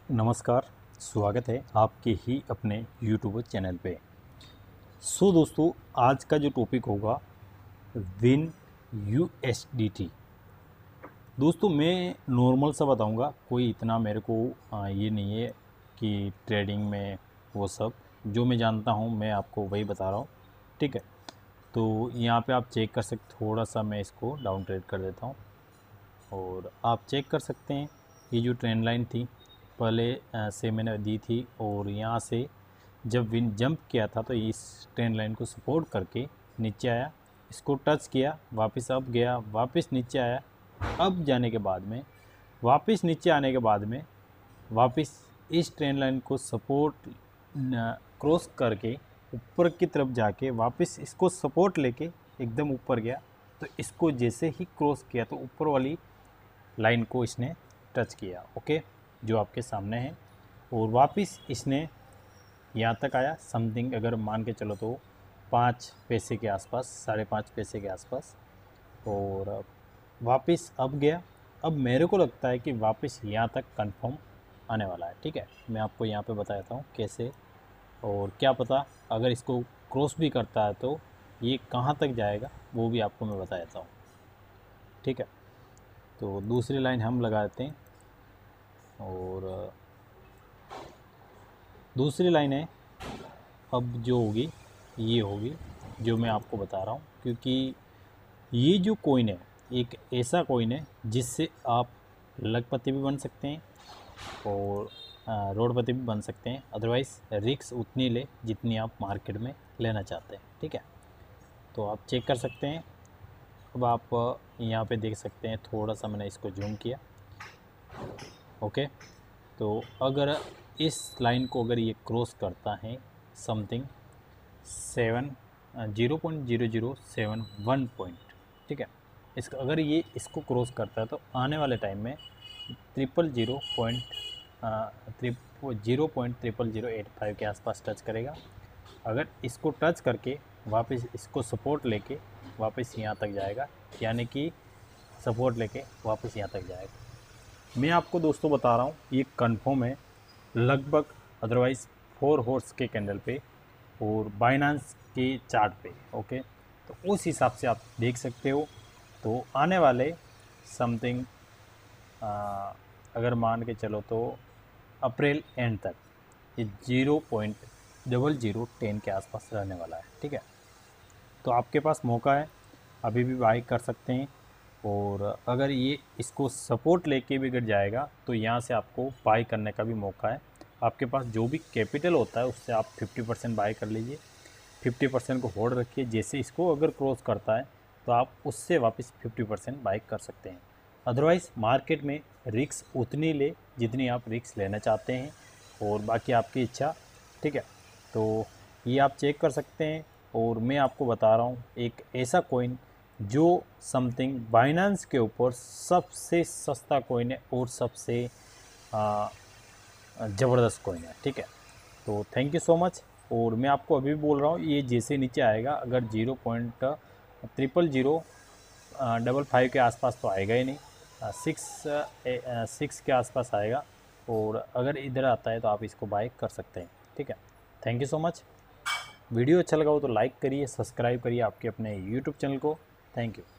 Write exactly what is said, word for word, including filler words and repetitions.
नमस्कार, स्वागत है आपके ही अपने यूट्यूब चैनल पे। सो दोस्तों, आज का जो टॉपिक होगा विन यूएसडीटी। दोस्तों मैं नॉर्मल सा बताऊंगा, कोई इतना मेरे को आ, ये नहीं है कि ट्रेडिंग में वो सब जो मैं जानता हूं मैं आपको वही बता रहा हूं। ठीक है, तो यहाँ पे आप चेक कर सकते, थोड़ा सा मैं इसको डाउन ट्रेड कर देता हूँ और आप चेक कर सकते हैं ये जो ट्रेंड लाइन थी पहले आ, से मैंने दी थी और यहाँ से जब विन जंप किया था तो इस ट्रेंड लाइन को सपोर्ट करके नीचे आया, इसको टच किया, वापस अप गया, वापस नीचे आया। अब जाने के बाद में वापस नीचे आने के बाद में वापस इस ट्रेंड लाइन को सपोर्ट क्रॉस करके ऊपर की तरफ जाके वापस इसको सपोर्ट लेके एकदम ऊपर गया। तो इसको जैसे ही क्रॉस किया तो ऊपर वाली लाइन को इसने टच किया, ओके, जो आपके सामने है। और वापस इसने यहाँ तक आया समथिंग, अगर मान के चलो तो पाँच पैसे के आसपास, साढ़े पाँच पैसे के आसपास, और वापस अब गया। अब मेरे को लगता है कि वापस यहाँ तक कंफर्म आने वाला है। ठीक है, मैं आपको यहाँ पे बता देता हूँ कैसे, और क्या पता अगर इसको क्रॉस भी करता है तो ये कहाँ तक जाएगा वो भी आपको मैं बता देता हूँ। ठीक है, तो दूसरी लाइन हम लगा देते हैं और दूसरी लाइन है अब जो होगी ये होगी जो मैं आपको बता रहा हूँ, क्योंकि ये जो कॉइन है एक ऐसा कॉइन है जिससे आप लखपति भी बन सकते हैं और रोडपति भी बन सकते हैं। अदरवाइज़ रिस्क उतनी ले जितनी आप मार्केट में लेना चाहते हैं। ठीक है, तो आप चेक कर सकते हैं। अब आप यहाँ पे देख सकते हैं, थोड़ा सा मैंने इसको जूम किया, ओके। तो अगर इस लाइन को अगर ये क्रॉस करता है something seven zero point zero zero seven one point, ठीक है, इसका अगर ये इसको क्रॉस करता है तो आने वाले टाइम में triple zero point zero point triple zero eight five के आसपास टच करेगा। अगर इसको टच करके वापस इसको सपोर्ट लेके वापस यहाँ तक जाएगा, यानी कि सपोर्ट लेके वापस यहाँ तक जाएगा। मैं आपको दोस्तों बता रहा हूँ ये कंफर्म है लगभग, अदरवाइज़ फोर हॉर्स के कैंडल पे और बाइनांस के चार्ट पे, ओके। तो उस हिसाब से आप देख सकते हो। तो आने वाले समथिंग अगर मान के चलो तो अप्रैल एंड तक ये zero point double zero ten के आसपास रहने वाला है। ठीक है, तो आपके पास मौका है, अभी भी बाई कर सकते हैं। और अगर ये इसको सपोर्ट लेके भी गिर जाएगा तो यहाँ से आपको बाई करने का भी मौका है। आपके पास जो भी कैपिटल होता है उससे आप फिफ्टी परसेंट बाई कर लीजिए, फिफ्टी परसेंट को होल्ड रखिए। जैसे इसको अगर क्रॉस करता है तो आप उससे वापस फिफ्टी परसेंट बाई कर सकते हैं। अदरवाइज़ मार्केट में रिस्क उतनी ले जितनी आप रिस्क लेना चाहते हैं, और बाकी आपकी इच्छा। ठीक है, तो ये आप चेक कर सकते हैं। और मैं आपको बता रहा हूँ एक ऐसा कॉइन जो समथिंग बाइनेंस के ऊपर सबसे सस्ता कॉइन है और सबसे ज़बरदस्त कॉइन है। ठीक है, तो थैंक यू सो मच। और मैं आपको अभी भी बोल रहा हूँ ये जैसे नीचे आएगा, अगर zero point triple zero double five के आसपास तो आएगा ही नहीं, सिक्स सिक्स के आसपास आएगा। और अगर इधर आता है तो आप इसको बाय कर सकते हैं। ठीक है, thank you so much. Video अच्छा लगा हो तो लाइक करिए, सब्सक्राइब करिए आपके अपने यूट्यूब चैनल को। Thank you.